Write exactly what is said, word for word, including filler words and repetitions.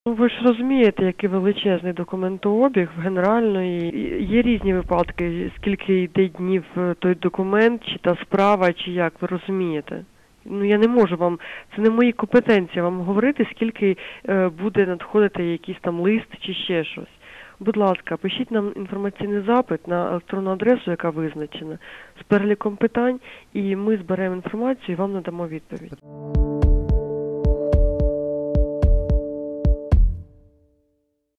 Ну, ви ж розумієте, який величезний документообіг в Генеральної. І є різні випадки, скільки йде днів той документ, чи та справа, чи як, ви розумієте. Ну, я не можу вам, це не мої компетенції вам говорити, скільки е, буде надходити якийсь там лист чи ще щось. Будь ласка, пишіть нам інформаційний запит на електронну адресу, яка визначена, з переліком питань, і ми зберемо інформацію і вам надамо відповідь.